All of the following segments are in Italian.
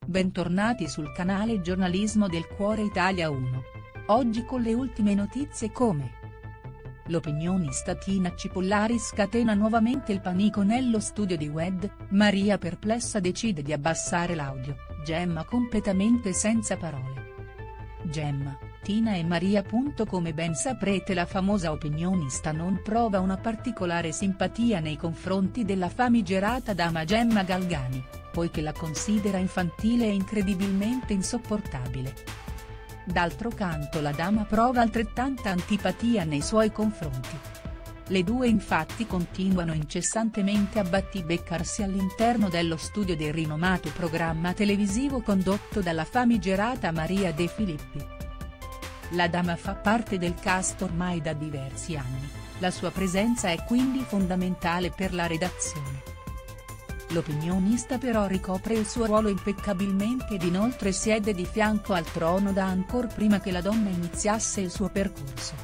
Bentornati sul canale Giornalismo del Cuore Italia 1. Oggi con le ultime notizie come: l'opinionista Tina Cipollari scatena nuovamente il panico nello studio di Wed, Maria perplessa decide di abbassare l'audio, Gemma completamente senza parole. Gemma, Tina e Maria. Come ben saprete, la famosa opinionista non prova una particolare simpatia nei confronti della famigerata dama Gemma Galgani, poiché la considera infantile e incredibilmente insopportabile. D'altro canto la dama prova altrettanta antipatia nei suoi confronti. Le due infatti continuano incessantemente a battibeccarsi all'interno dello studio del rinomato programma televisivo condotto dalla famigerata Maria De Filippi. La dama fa parte del cast ormai da diversi anni, la sua presenza è quindi fondamentale per la redazione. L'opinionista però ricopre il suo ruolo impeccabilmente ed inoltre siede di fianco al trono da ancor prima che la donna iniziasse il suo percorso.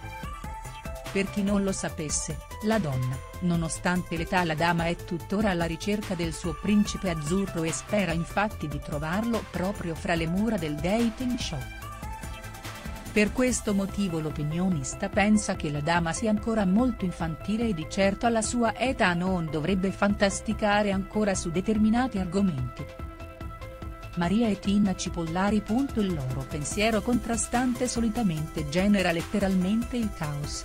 Per chi non lo sapesse, la donna, nonostante l'età, la dama è tuttora alla ricerca del suo principe azzurro e spera infatti di trovarlo proprio fra le mura del dating show. Per questo motivo l'opinionista pensa che la dama sia ancora molto infantile e di certo alla sua età non dovrebbe fantasticare ancora su determinati argomenti. Maria e Tina Cipollari. Il loro pensiero contrastante solitamente genera letteralmente il caos.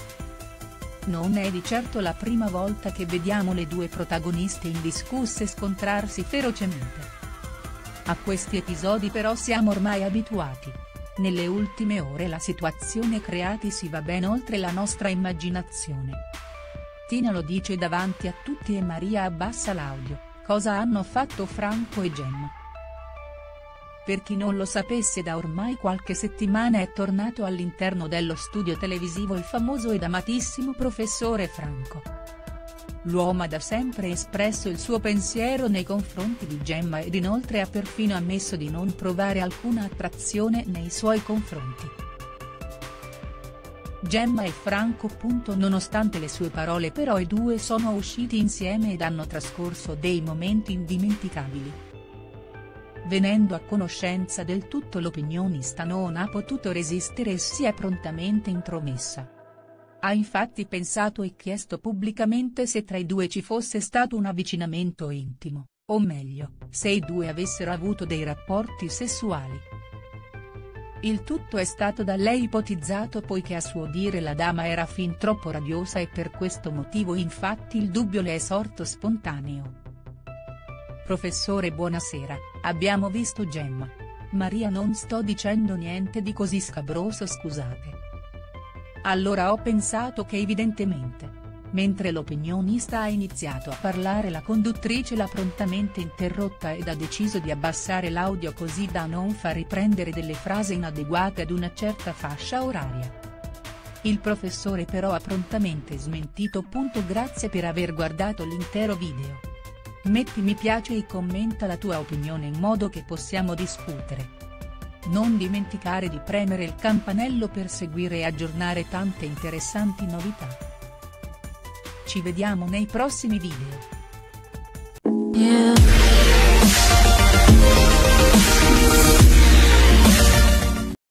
Non è di certo la prima volta che vediamo le due protagoniste indiscusse scontrarsi ferocemente. A questi episodi però siamo ormai abituati. Nelle ultime ore la situazione creatisi va ben oltre la nostra immaginazione. Tina lo dice davanti a tutti e Maria abbassa l'audio: cosa hanno fatto Franco e Gemma? Per chi non lo sapesse, da ormai qualche settimana è tornato all'interno dello studio televisivo il famoso ed amatissimo professore Franco. L'uomo ha da sempre espresso il suo pensiero nei confronti di Gemma ed inoltre ha perfino ammesso di non provare alcuna attrazione nei suoi confronti. Gemma e Franco. Nonostante le sue parole però i due sono usciti insieme ed hanno trascorso dei momenti indimenticabili. Venendo a conoscenza del tutto, l'opinionista non ha potuto resistere e si è prontamente intromessa. Ha infatti pensato e chiesto pubblicamente se tra i due ci fosse stato un avvicinamento intimo, o meglio, se i due avessero avuto dei rapporti sessuali. Il tutto è stato da lei ipotizzato poiché a suo dire la dama era fin troppo radiosa e per questo motivo infatti il dubbio le è sorto spontaneo. Professore, buonasera, abbiamo visto Gemma. Maria, non sto dicendo niente di così scabroso, scusate. Allora ho pensato che evidentemente, mentre l'opinionista ha iniziato a parlare, la conduttrice l'ha prontamente interrotta ed ha deciso di abbassare l'audio così da non far riprendere delle frasi inadeguate ad una certa fascia oraria. Il professore però ha prontamente smentito. Grazie per aver guardato l'intero video. Metti mi piace e commenta la tua opinione in modo che possiamo discutere. Non dimenticare di premere il campanello per seguire e aggiornare tante interessanti novità. Ci vediamo nei prossimi video. Yeah.